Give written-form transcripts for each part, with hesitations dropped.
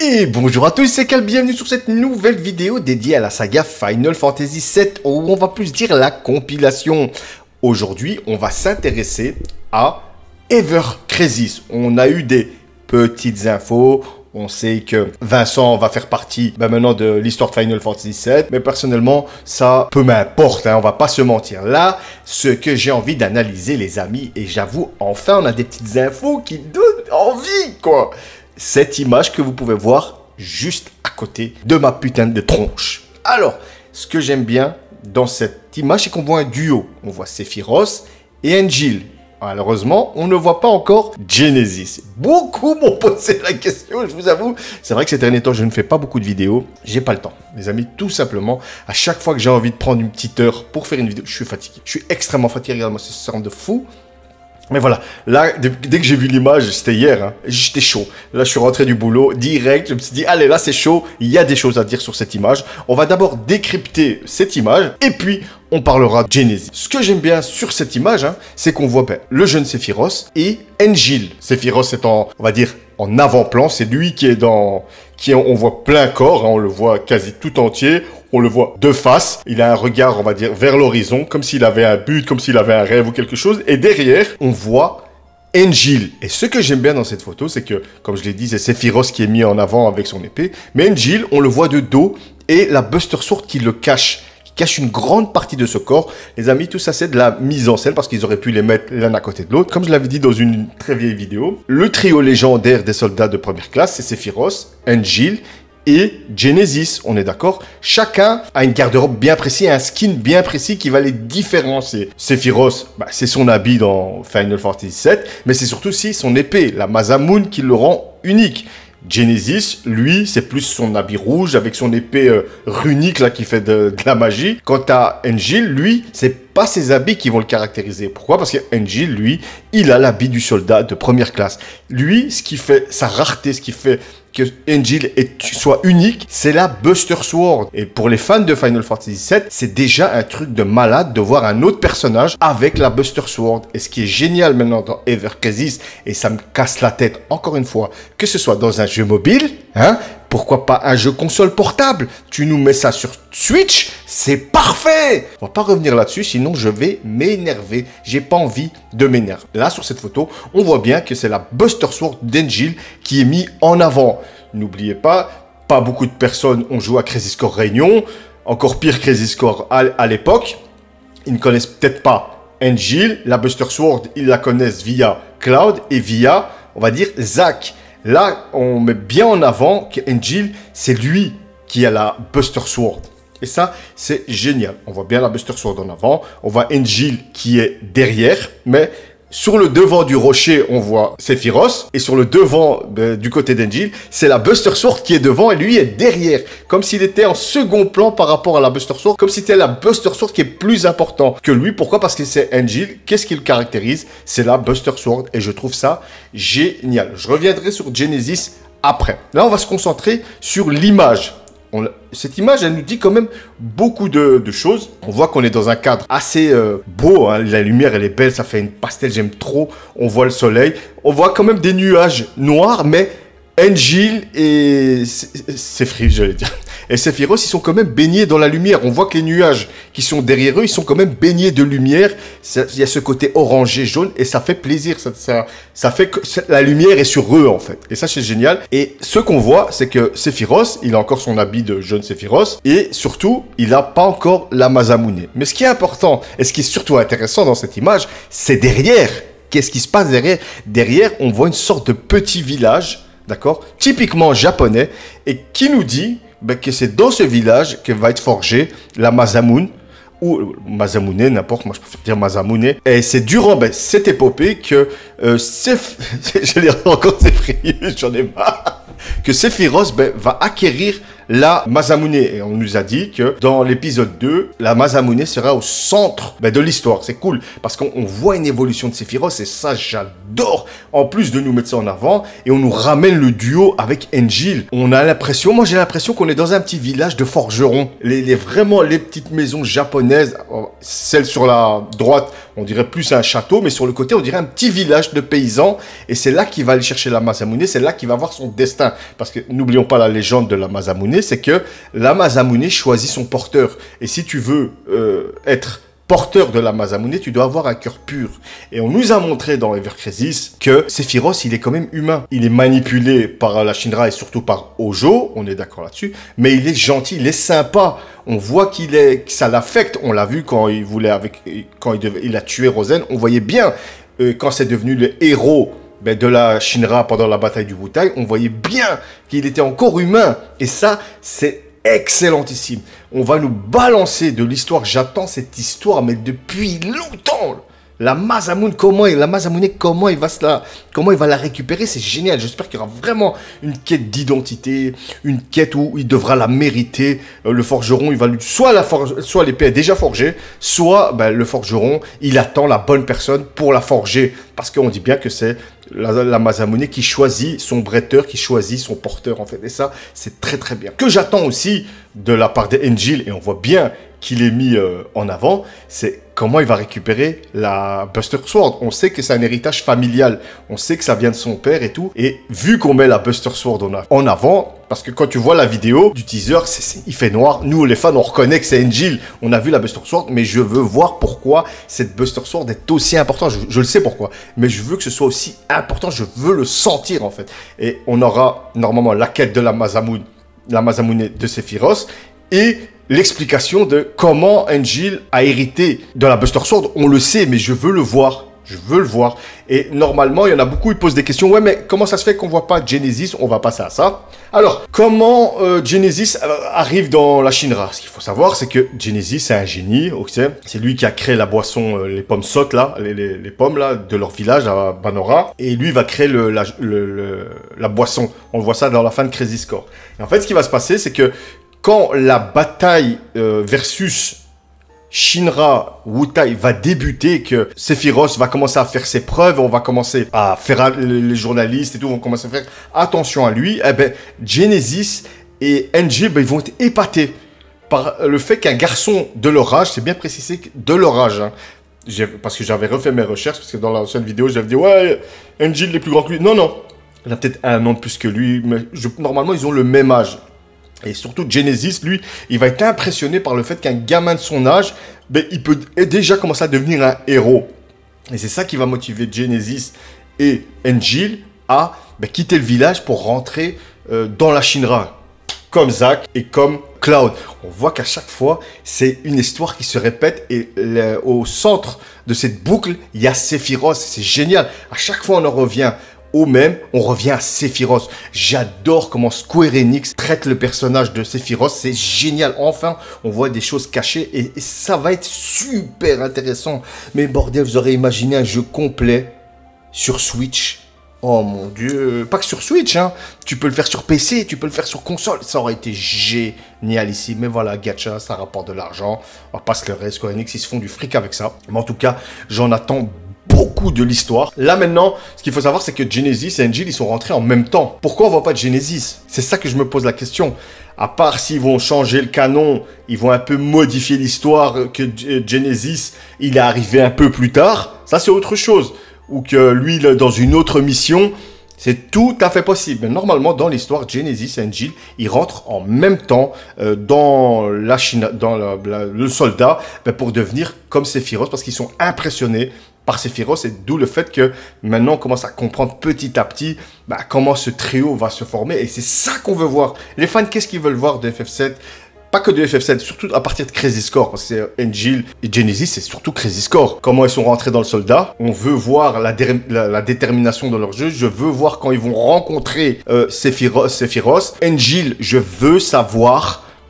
Et bonjour à tous, c'est Cal, bienvenue sur cette nouvelle vidéo dédiée à la saga Final Fantasy VII, où on va plus dire la compilation. Aujourd'hui, on va s'intéresser à Ever Crisis. On a eu des petites infos, on sait que Vincent va faire partie maintenant de l'histoire de Final Fantasy VII, mais personnellement, ça peu m'importe, on va pas se mentir. Là, ce que j'ai envie d'analyser, les amis, et j'avoue, enfin, on a des petites infos qui donnent envie, quoi. Cette image que vous pouvez voir juste à côté de ma putain de tronche. Alors, ce que j'aime bien dans cette image, c'est qu'on voit un duo. On voit Sephiroth et Angeal. Malheureusement, on ne voit pas encore Genesis. Beaucoup m'ont posé la question, je vous avoue. C'est vrai que ces derniers temps, je ne fais pas beaucoup de vidéos. J'ai pas le temps, mes amis, tout simplement. À chaque fois que j'ai envie de prendre une petite heure pour faire une vidéo, je suis fatigué. Je suis extrêmement fatigué, regarde-moi ce sound de fou. Mais voilà, là, dès que j'ai vu l'image, c'était hier, j'étais chaud. Là, je suis rentré du boulot, direct, je me suis dit, allez, là, c'est chaud, il y a des choses à dire sur cette image. On va d'abord décrypter cette image, et puis, on parlera de Genesis. Ce que j'aime bien sur cette image, c'est qu'on voit le jeune Sephiroth et Angeal. Sephiroth est on va dire, en avant-plan, c'est lui qui est dans... on voit plein corps, on le voit quasi tout entier, on le voit de face, il a un regard, on va dire, vers l'horizon, comme s'il avait un but, comme s'il avait un rêve ou quelque chose, et derrière, on voit Angeal. Et ce que j'aime bien dans cette photo, c'est que, comme je l'ai dit, c'est Sephiroth qui est mis en avant avec son épée, mais Angeal, on le voit de dos, et la Buster Sword qui le cache une grande partie de ce corps. Les amis, tout ça, c'est de la mise en scène parce qu'ils auraient pu les mettre l'un à côté de l'autre. Comme je l'avais dit dans une très vieille vidéo, le trio légendaire des soldats de première classe, c'est Sephiroth, Angeal et Genesis, on est d'accord? Chacun a une garde-robe bien précise, un skin bien précis qui va les différencier. Sephiroth, c'est son habit dans Final Fantasy VII, mais c'est surtout aussi son épée, la Masamune, qui le rend unique. Genesis, lui, c'est plus son habit rouge avec son épée runique là qui fait de la magie. Quant à Angeal, lui, c'est pas ses habits qui vont le caractériser. Pourquoi? Parce que Angeal, lui, il a l'habit du soldat de première classe. Lui, ce qui fait sa rareté, ce qui fait que Angeal soit unique, c'est la Buster Sword. Et pour les fans de Final Fantasy VII, c'est déjà un truc de malade de voir un autre personnage avec la Buster Sword. Et ce qui est génial maintenant dans Ever Crisis, et ça me casse la tête encore une fois, que ce soit dans un jeu mobile, pourquoi pas un jeu console portable? Tu nous mets ça sur Switch, c'est parfait! On va pas revenir là-dessus, sinon je vais m'énerver. J'ai pas envie de m'énerver. Là, sur cette photo, on voit bien que c'est la Buster Sword d'Angeal qui est mise en avant. N'oubliez pas beaucoup de personnes ont joué à Crisis Core Réunion, encore pire Crisis Core à l'époque. Ils ne connaissent peut-être pas Angeal, la Buster Sword, ils la connaissent via Cloud et via, on va dire, Zack. Là, on met bien en avant qu'Angeal, c'est lui qui a la Buster Sword. Et ça, c'est génial. On voit bien la Buster Sword en avant. On voit Angeal qui est derrière. Mais sur le devant du rocher, on voit Sephiroth. Et sur le devant du côté d'Angeal, c'est la Buster Sword qui est devant et lui est derrière. Comme s'il était en second plan par rapport à la Buster Sword. Comme si c'était la Buster Sword qui est plus important que lui. Pourquoi? Parce que c'est Angeal. Qu'est-ce qui le caractérise? C'est la Buster Sword. Et je trouve ça génial. Je reviendrai sur Genesis après. Là, on va se concentrer sur l'image. Cette image, elle nous dit quand même beaucoup de choses. On voit qu'on est dans un cadre assez beau. La lumière, elle est belle. Ça fait une pastel, j'aime trop. On voit le soleil. On voit quand même des nuages noirs, mais Angeal et Sephiroth, j'allais dire. Et Sephiroth, ils sont quand même baignés dans la lumière. On voit que les nuages qui sont derrière eux, ils sont quand même baignés de lumière. Il y a ce côté orangé, jaune, et ça fait plaisir. Ça fait que la lumière est sur eux, en fait. Et ça, c'est génial. Et ce qu'on voit, c'est que Sephiroth, il a encore son habit de jeune Sephiroth. Et surtout, il n'a pas encore la Masamune. Mais ce qui est important, et ce qui est surtout intéressant dans cette image, c'est derrière. Qu'est-ce qui se passe derrière? Derrière, on voit une sorte de petit village, d'accord, typiquement japonais, et qui nous dit que c'est dans ce village que va être forgée la Masamune, ou Masamune, n'importe, moi je préfère dire Masamune. Et c'est durant cette épopée que je l'ai encore effrayé, j'en ai marre, que Sephiroth va acquérir la Masamune. Et on nous a dit que dans l'épisode 2, la Masamune sera au centre de l'histoire. C'est cool parce qu'on voit une évolution de Sephiroth et ça, j'adore. En plus de nous mettre ça en avant et on nous ramène le duo avec Angel. On a l'impression, moi j'ai l'impression qu'on est dans un petit village de forgerons. Vraiment les petites maisons japonaises, celle sur la droite, on dirait plus un château, mais sur le côté, on dirait un petit village de paysans. Et c'est là qu'il va aller chercher la Masamune, c'est là qu'il va voir son destin. Parce que n'oublions pas la légende de la Masamune, c'est que la Masamune choisit son porteur. Et si tu veux être porteur de la Masamune, tu dois avoir un cœur pur. Et on nous a montré dans Ever Crisis que Sephiroth, il est quand même humain. Il est manipulé par la Shinra et surtout par Hojo, on est d'accord là-dessus, mais il est gentil, il est sympa. On voit que ça l'affecte. On l'a vu quand il a tué Rosen. On voyait bien quand c'est devenu le héros de la Shinra pendant la bataille du Wutai, on voyait bien qu'il était encore humain. Et ça, c'est excellentissime. On va nous balancer de l'histoire. J'attends cette histoire, mais depuis longtemps. La Masamune, comment il va la récupérer, c'est génial. J'espère qu'il y aura vraiment une quête d'identité, une quête où il devra la mériter. Le forgeron, il va lui soit l'épée est déjà forgée, soit le forgeron, il attend la bonne personne pour la forger, parce qu'on dit bien que c'est la Masamune qui choisit son bretteur, qui choisit son porteur en fait. Et ça, c'est très très bien. Que j'attends aussi de la part d'Angel, et on voit bien qu'il est mis en avant, c'est comment il va récupérer la Buster Sword. On sait que c'est un héritage familial, on sait que ça vient de son père et tout, et vu qu'on met la Buster Sword en avant, parce que quand tu vois la vidéo du teaser, il fait noir, nous les fans on reconnaît que c'est Angel, on a vu la Buster Sword, mais je veux voir pourquoi cette Buster Sword est aussi importante, je le sais pourquoi, mais je veux que ce soit aussi important, je veux le sentir en fait, et on aura normalement la quête de la Masamune de Sephiroth, et l'explication de comment Angel a hérité de la Buster Sword. On le sait, mais je veux le voir. Je veux le voir. Et normalement, il y en a beaucoup, ils posent des questions. Ouais, mais comment ça se fait qu'on voit pas Genesis? On va passer à ça. Alors, comment Genesis arrive dans la Shinra? Ce qu'il faut savoir, c'est que Genesis, c'est un génie. Okay, c'est lui qui a créé la boisson, les pommes sottes, là, les pommes là, de leur village à Banora. Et lui, il va créer la boisson. On voit ça dans la fin de Crazy Score. Et en fait, ce qui va se passer, c'est que quand la bataille versus Shinra Wutai va débuter, que Sephiroth va commencer à faire ses preuves, on va commencer à faire les journalistes et tout, vont commencer à faire attention à lui, eh ben Genesis et Angel, ils vont être épatés par le fait qu'un garçon de leur âge, c'est bien précisé de leur âge, hein, parce que j'avais refait mes recherches, parce que dans l'ancienne vidéo, j'avais dit, ouais, Angel est plus grand que lui. Non, non, il a peut-être un an de plus que lui, mais normalement, ils ont le même âge. Et surtout, Genesis, lui, il va être impressionné par le fait qu'un gamin de son âge, il peut déjà commencer à devenir un héros. Et c'est ça qui va motiver Genesis et Angel à quitter le village pour rentrer dans la Shinra. Comme Zack et comme Cloud. On voit qu'à chaque fois, c'est une histoire qui se répète et au centre de cette boucle, il y a Sephiroth. C'est génial. À chaque fois, on en revient au même, on revient à Sephiroth. J'adore comment Square Enix traite le personnage de Sephiroth. C'est génial. Enfin, on voit des choses cachées et ça va être super intéressant. Mais bordel, vous aurez imaginé un jeu complet sur Switch. Oh mon Dieu. Pas que sur Switch, hein. Tu peux le faire sur PC, tu peux le faire sur console. Ça aurait été génial ici. Mais voilà, gacha, ça rapporte de l'argent. On va pas se leurrer. Square Enix, ils se font du fric avec ça. Mais en tout cas, j'en attends beaucoup de l'histoire. Là maintenant, ce qu'il faut savoir, c'est que Genesis et Angel, ils sont rentrés en même temps. Pourquoi on voit pas de Genesis? C'est ça que je me pose la question. À part s'ils vont changer le canon, ils vont un peu modifier l'histoire, que Genesis, il est arrivé un peu plus tard. Ça, c'est autre chose. Ou que lui, dans une autre mission, c'est tout à fait possible. Mais normalement, dans l'histoire, Genesis et Angel, ils rentrent en même temps dans la Chine, dans le soldat, pour devenir comme Sephiroth, parce qu'ils sont impressionnés par Sephiroth, et d'où le fait que maintenant on commence à comprendre petit à petit comment ce trio va se former, et c'est ça qu'on veut voir. Les fans, qu'est-ce qu'ils veulent voir de FF7? Pas que de FF7, surtout à partir de Crazy Score, parce que c'est Angel et Genesis, c'est surtout Crazy Score. Comment ils sont rentrés dans le soldat, on veut voir la détermination de leur jeu, je veux voir quand ils vont rencontrer Sephiroth. Angel, je veux savoir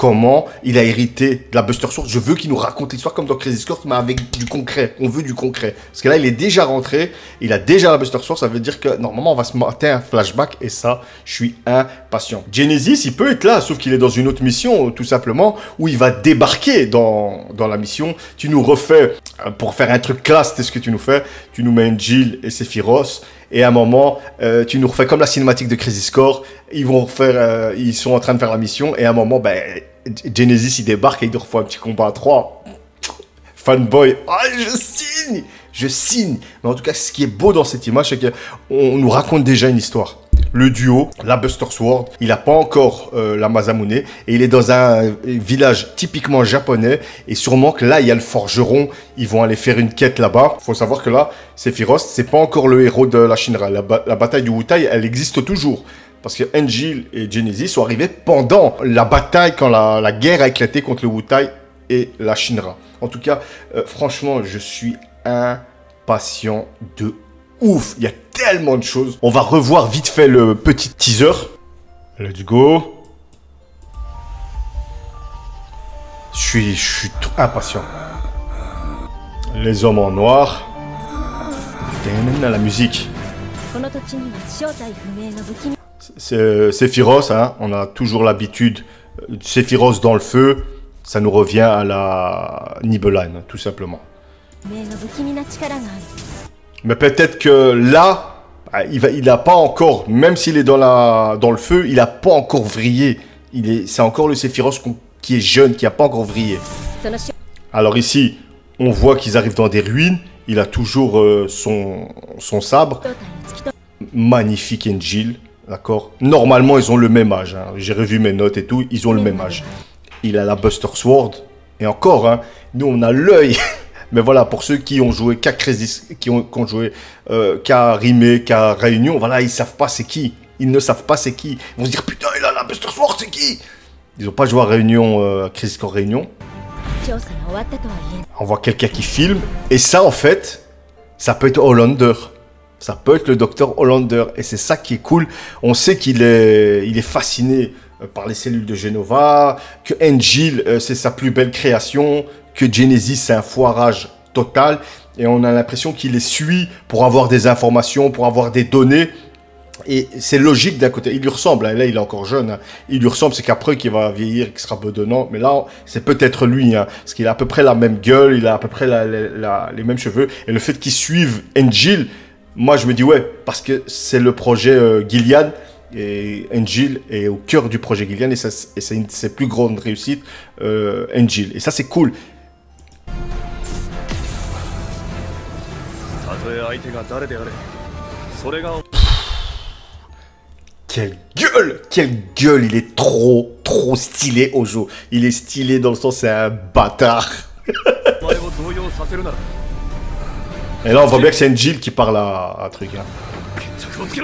comment il a hérité de la Buster Sword. Je veux qu'il nous raconte l'histoire comme dans Crazy Score, mais avec du concret. On veut du concret. Parce que là, il est déjà rentré, il a déjà la Buster Sword, ça veut dire que normalement, on va se mater un flashback, et ça, je suis impatient. Genesis, il peut être là, sauf qu'il est dans une autre mission, tout simplement, où il va débarquer dans la mission. Tu nous refais, pour faire un truc classe, c'est ce que tu nous fais, tu nous mets Jill et Sephiroth, et à un moment, tu nous refais comme la cinématique de Crazy Score, ils sont en train de faire la mission, et à un moment, ben, Genesis, il débarque et il nous refait un petit combat à 3. Fanboy, je signe. Mais en tout cas, ce qui est beau dans cette image, c'est qu'on nous raconte déjà une histoire. Le duo, la Buster Sword, il n'a pas encore la Masamune, et il est dans un village typiquement japonais, et sûrement que là, il y a le forgeron, ils vont aller faire une quête là-bas. Il faut savoir que là, Sephiroth, c'est pas encore le héros de la Shinra. La bataille du Wutai, elle existe toujours. Parce que Angel et Genesis sont arrivés pendant la bataille, quand la guerre a éclaté contre le Wutai et la Shinra. En tout cas, franchement, je suis impatient de ouf. Il y a tellement de choses. On va revoir vite fait le petit teaser. Let's go. Je suis tout impatient. Les hommes en noir. La musique. C'est Sephiroth, hein. On a toujours l'habitude. Sephiroth dans le feu, ça nous revient à la Nibelheim, tout simplement. Mais peut-être que là, il n'a pas encore, même s'il est dans le feu, il n'a pas encore vrillé. C'est encore le Sephiroth qui est jeune, qui n'a pas encore vrillé. Alors ici, on voit qu'ils arrivent dans des ruines. Il a toujours son sabre. Magnifique Angel, d'accord. Normalement, ils ont le même âge. Hein. J'ai revu mes notes et tout, ils ont le même âge. Il a la Buster Sword. Et encore, hein, nous, on a l'œil. Mais voilà, pour ceux qui ont joué qu'à qu'à Rimé, qu'à Réunion, voilà, ils savent pas c'est qui. Ils ne savent pas c'est qui. Ils vont se dire, putain, il a la Buster Sword, c'est qui? Ils n'ont pas joué à Réunion, à Crazy Score Réunion. On voit quelqu'un qui filme. Et ça, en fait, ça peut être Hollander. Ça peut être le docteur Hollander. Et c'est ça qui est cool. On sait qu'il est fasciné par les cellules de Genova, que Angel, c'est sa plus belle création, que Genesis, c'est un foirage total. Et on a l'impression qu'il les suit pour avoir des informations, pour avoir des données. Et c'est logique d'un côté. Il lui ressemble. Hein. Là, il est encore jeune. Hein. Il lui ressemble. C'est qu'après qu'il va vieillir, qu'il sera bedonnant. Mais là, c'est peut-être lui. Hein, parce qu'il a à peu près la même gueule. Il a à peu près les mêmes cheveux. Et le fait qu'il suive Angel, moi, je me dis ouais. Parce que c'est le projet Gilead. Et Angel est au cœur du projet Gilead. Et c'est une de ses plus grandes réussites. Angel. Et ça, c'est cool. Quelle gueule, il est trop stylé Ojo. Il est stylé dans le sens c'est un bâtard. Et là on voit bien que c'est Angel qui parle à un truc. Hein.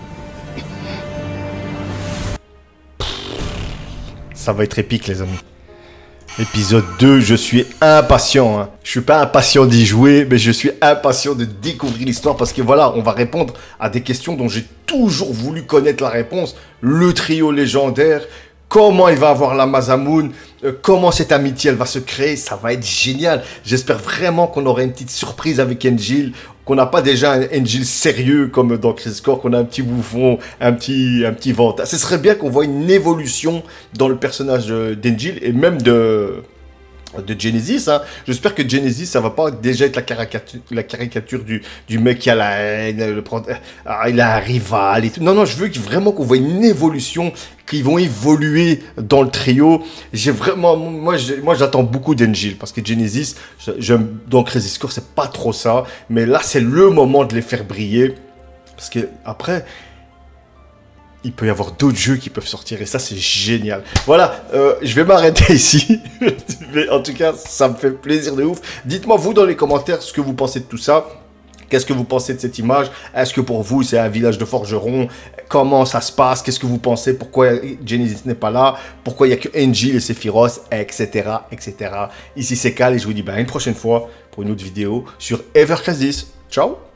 Ça va être épique les amis. Épisode 2, je suis impatient. Hein. Je suis pas impatient d'y jouer, mais je suis impatient de découvrir l'histoire parce que voilà, on va répondre à des questions dont j'ai toujours voulu connaître la réponse. Le trio légendaire, comment il va avoir la Masamune, comment cette amitié elle va se créer, ça va être génial. J'espère vraiment qu'on aura une petite surprise avec Angel, qu'on n'a pas déjà un Angel sérieux comme dans Crazy Score, qu'on a un petit bouffon, un petit ventard. Ce serait bien qu'on voit une évolution dans le personnage d'Angel et même de Genesis. Hein. J'espère que Genesis, ça va pas déjà être la caricature du mec qui a la haine, il a un rival et tout. Non, je veux vraiment qu'on voit une évolution, qu'ils vont évoluer dans le trio. J'ai vraiment, moi j'attends beaucoup d'Angel parce que Genesis, dans Crazy Score, c'est pas trop ça. Mais là, c'est le moment de les faire briller parce que après, il peut y avoir d'autres jeux qui peuvent sortir et ça c'est génial. Voilà, je vais m'arrêter ici. Mais en tout cas, ça me fait plaisir de ouf. Dites-moi vous dans les commentaires ce que vous pensez de tout ça. Qu'est-ce que vous pensez de cette image? Est-ce que pour vous c'est un village de forgerons? Comment ça se passe? Qu'est-ce que vous pensez? Pourquoi Genesis n'est pas là? Pourquoi il n'y a que Angel et Sephiroth? Etc. Ici c'est Cal et je vous dis à une prochaine fois pour une autre vidéo sur Ever Crisis. Ciao.